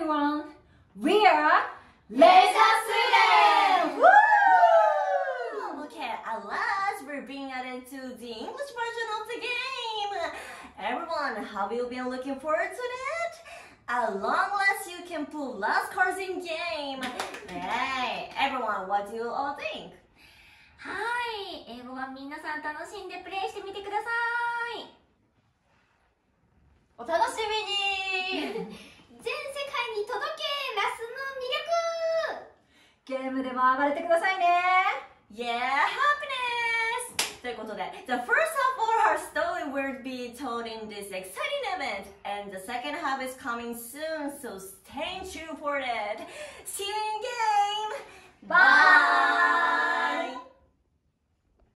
everyone! We are RAISE A SUILEN! Woo! Okay, at last we're being added to the English version of the game. Everyone, have you been looking forward to it? At long last, you can put last cards in game. Hey, everyone, what do you all think? はい、英語は皆さん楽しんでプレイしてみてください。 お楽しみに。 全世界に届けラスの魅力。 ゲームでも暴れてくださいね。 Yeah, happiness! ということで、the first half of our story will be told in this exciting event, and the second half is coming soon, so stay tuned for it. See you in game! Bye!